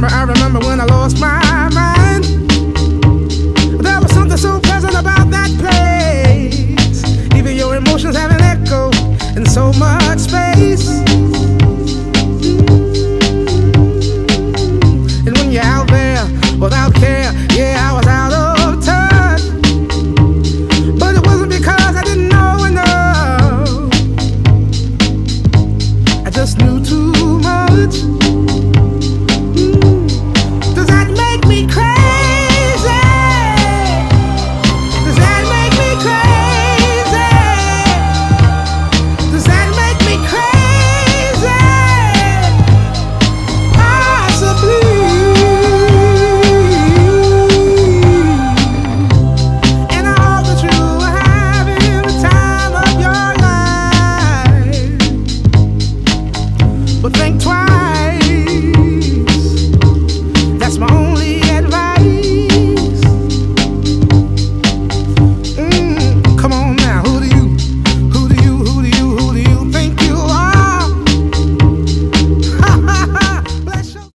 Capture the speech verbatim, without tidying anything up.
remember, I remember when I lost my mind. There was something so pleasant about that place. Even your emotions have an echo in so much space. And when you're out there without care, yeah, I was out of touch. But it wasn't because I didn't know enough. I just knew too much.